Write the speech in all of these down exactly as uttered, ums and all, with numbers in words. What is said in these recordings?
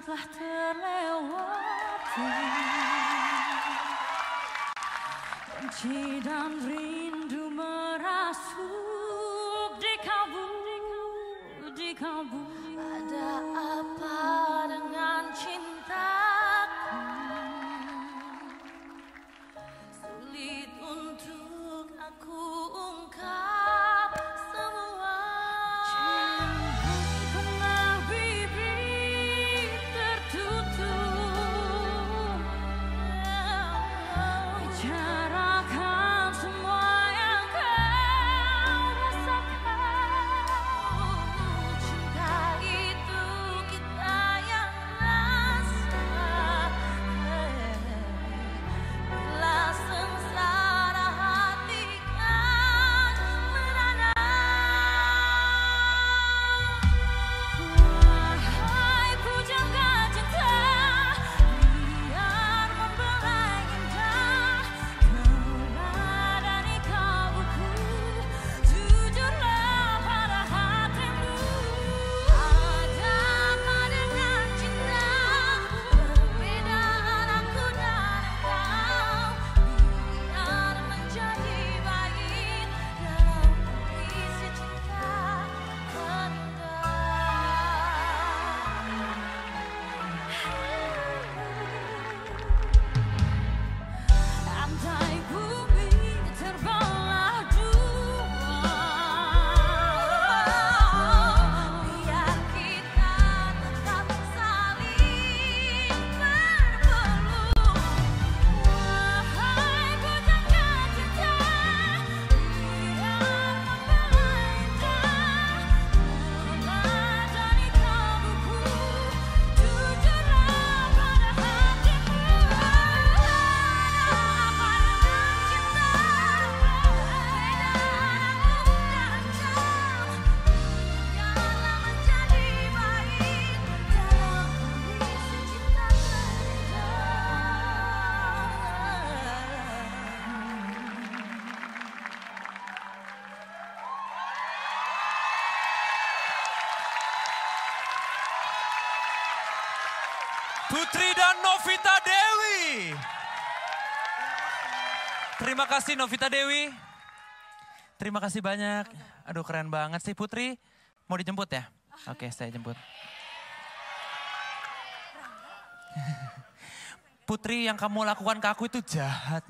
telah terlewati. Benci dan rindu merasuk di kalbu, di kalbu. Ada apa dengan cintaku? Sulit untuk aku ungkap semua. Cintaku pernah bibir tertutup. Bicarakan semua yang kau rasakan. Cinta itu kita yang rasa. Bila sengsara hati kan merana. Wahai pujangga cinta, biar membelai indah. Kaulah dari kalbuku, jujurlah pada hatimu. Ada apa dengan cinta? Perbedaan aku dan engkau, biar menjadi baik dalam kondisi cinta rendah. Andai bumi terbelah dua, biar kita tetap saling berpeluk. Wahai pujangga cinta, biar membelai indah. Kaulah dari kalbuku, jujurlah pada hatimu. Putri dan Novita Dewi. Terima kasih Novita Dewi. Terima kasih banyak. Aduh keren banget sih Putri. Mau dijemput ya? Oke saya jemput. Putri yang kamu lakukan ke aku itu jahat.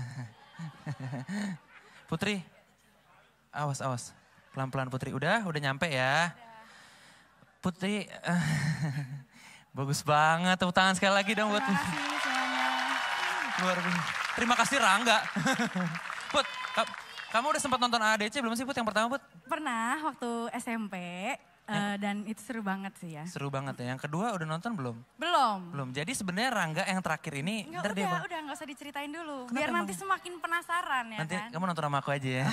Putri. Awas awas. Pelan-pelan Putri. Udah? Udah nyampe ya? Putri. Bagus banget, tepuk tangan sekali lagi dong buat Terima kasih semuanya. luar biasa. Terima kasih Rangga. Put, ka- kamu udah sempat nonton A A D C belum sih Put yang pertama Put? Pernah waktu S M P eh, dan itu seru banget sih ya. Seru banget ya. Yang kedua udah nonton belum? Belum. Belum. Jadi sebenarnya Rangga yang terakhir ini Enggak, ntar dia udah, Bang. udah nggak usah diceritain dulu. Kenapa Biar emang? nanti semakin penasaran ya Nanti kan. kamu nonton sama aku aja ya.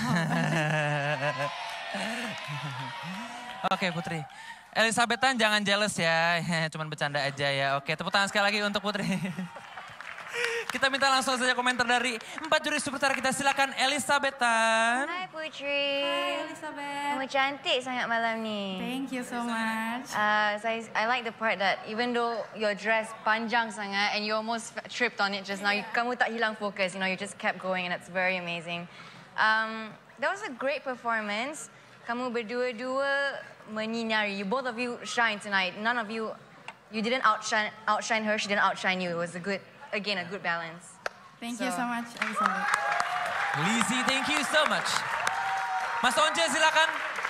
Oke Putri. Elizabethan jangan jealous ya, cuman bercanda aja ya. Oke tepuk tangan sekali lagi untuk Putri. Kita minta langsung saja komentar dari empat juri superstar kita. Silakan Elizabethan. Hai Putri. Hai Elizabeth. Kamu cantik sangat malam ni. Thank you so much. Uh, saya, I like the part that even though your dress panjang sangat and you almost tripped on it just now, you, kamu tak hilang fokus, you know, you just kept going and that's very amazing. Um, that was a great performance. Kamu berdua-dua menyinari. You, both of you shine tonight. None of you, you didn't outshine, outshine her, she didn't outshine you. It was a good, again, a good balance. Thank So- you so much Elizabeth. Lizzie, thank you so much. Mas Once silakan.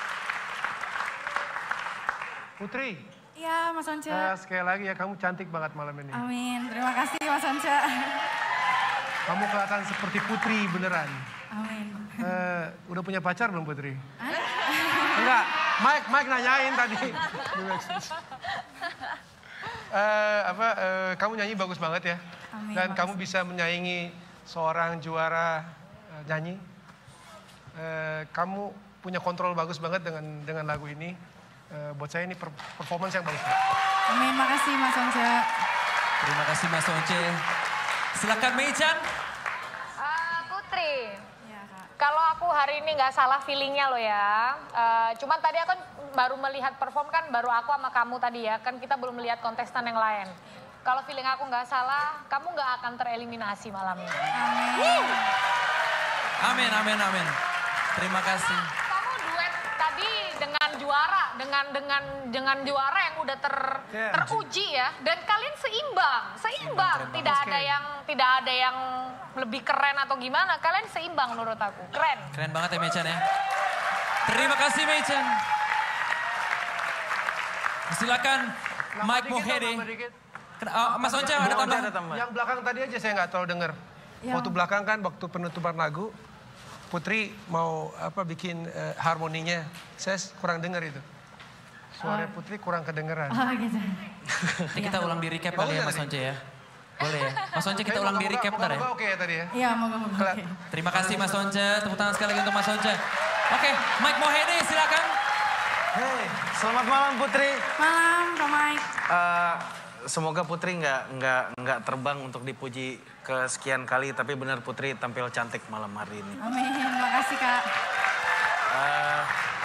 Putri, Iya Mas Once. eh, sekali lagi ya kamu cantik banget malam ini. Amin. Terima kasih Mas Once. Kamu kelihatan seperti Putri beneran. Amin. Eh, udah punya pacar belum Putri? Enggak, Mike, Mike nanyain tadi. Eh, apa, eh, kamu nyanyi bagus banget ya. Amin, Dan makasih. kamu bisa menyaingi seorang juara eh, nyanyi. Eh, kamu punya kontrol bagus banget dengan dengan lagu ini. Eh, buat saya ini per- performance yang bagus. Amin, makasih Mas Once. Terima kasih Mas Once. Silakan Mei Chan. Ah, Putri, Iya Kak. kalau aku hari ini nggak salah feelingnya loh ya. Uh, cuman tadi aku baru melihat perform kan, baru aku sama kamu tadi ya. Kan kita belum melihat kontestan yang lain. Kalau feeling aku nggak salah, kamu nggak akan tereliminasi malam ini. Amin. Amin, amin, amin. Terima kasih. Kamu duet tadi dengan juara, dengan dengan dengan juara yang udah ter, Yeah. teruji ya. Dan kalian seimbang, seimbang. Tidak ada yang tidak ada yang lebih keren atau gimana. Kalian seimbang menurut aku. Keren. Keren banget ya Meichan ya. Terima kasih Meichan. Silakan Mike Mohede. Oh, Mas Onca ada tambahan? Yang belakang tadi aja saya nggak terlalu dengar. Ya. Waktu belakang kan waktu penutupan lagu, Putri mau apa bikin uh, harmoninya, saya kurang dengar itu. Suara Putri kurang kedengeran. Oh gitu. Nanti kita ulang di recap kali ya Mas Onca ya. Boleh ya? Mas Onca kita Tapi ulang di moga-moga- recap ntar ya. moga-moga Oke ya tadi ya. Iya, moga-moga. Kelihatan. Oke. Terima kasih Mas Onca, tepuk tangan sekali lagi untuk Mas Onca. Oke, Mike Mohede silakan. Hey, selamat malam Putri. Malam, Kak Mike. Eh, semoga Putri nggak nggak nggak terbang untuk dipuji kesekian kali, tapi benar Putri tampil cantik malam hari ini. Amin, makasih Kak. Eh,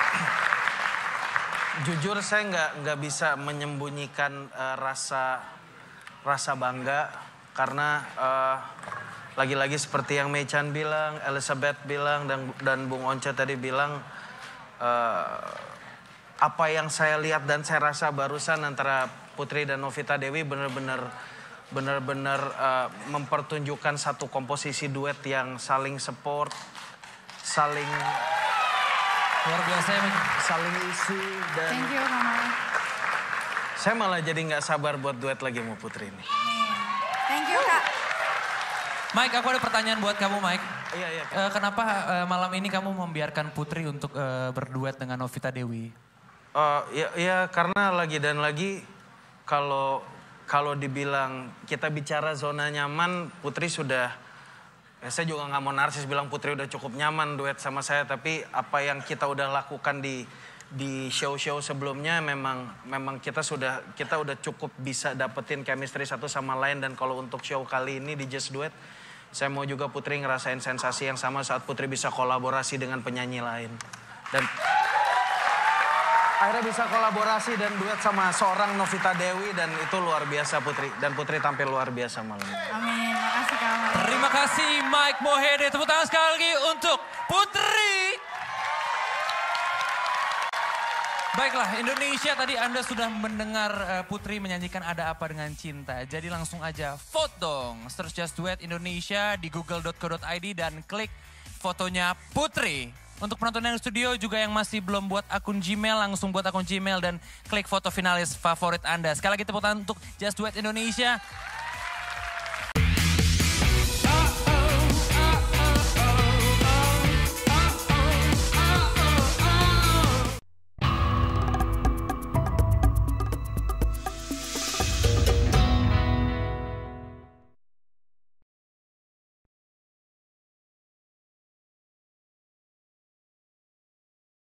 jujur saya nggak nggak bisa menyembunyikan eh, rasa rasa bangga karena eh, lagi-lagi seperti yang Meichan bilang, Elizabeth bilang dan dan Bung Onca tadi bilang. eh, Apa yang saya lihat dan saya rasa barusan antara Putri dan Novita Dewi benar-benar benar-benar uh, mempertunjukkan satu komposisi duet yang saling support, saling Luar biasa ya Mike. saling isi dan Thank you Kak Mike. saya malah jadi nggak sabar buat duet lagi sama Putri ini. Thank you Kak. Mike, aku ada pertanyaan buat kamu Mike. Iya iya. Eh, kenapa eh, malam ini kamu membiarkan Putri untuk eh, berduet dengan Novita Dewi? Uh, ya, ya karena lagi dan lagi kalau kalau dibilang kita bicara zona nyaman, Putri sudah, ya saya juga nggak mau narsis bilang Putri udah cukup nyaman duet sama saya, tapi apa yang kita udah lakukan di di show-show sebelumnya memang memang kita sudah kita udah cukup bisa dapetin chemistry satu sama lain, dan kalau untuk show kali ini di Just Duet, saya mau juga Putri ngerasain sensasi yang sama saat Putri bisa kolaborasi dengan penyanyi lain dan akhirnya bisa kolaborasi dan duet sama seorang Novita Dewi, dan itu luar biasa Putri. Dan Putri tampil luar biasa malam ini. Amin, makasih Kak Mike. Terima kasih Mike Mohede. Tepuk tangan sekali lagi untuk Putri. Baiklah, Indonesia tadi Anda sudah mendengar uh, Putri menyanyikan Ada Apa Dengan Cinta. Jadi langsung aja vote dong. Search Just Duet Indonesia di google dot co dot i d dan klik fotonya Putri. Untuk penonton yang studio juga yang masih belum buat akun Gmail, langsung buat akun Gmail dan klik foto finalis favorit Anda. Sekali lagi tepuk tangan untuk Just Duet Indonesia.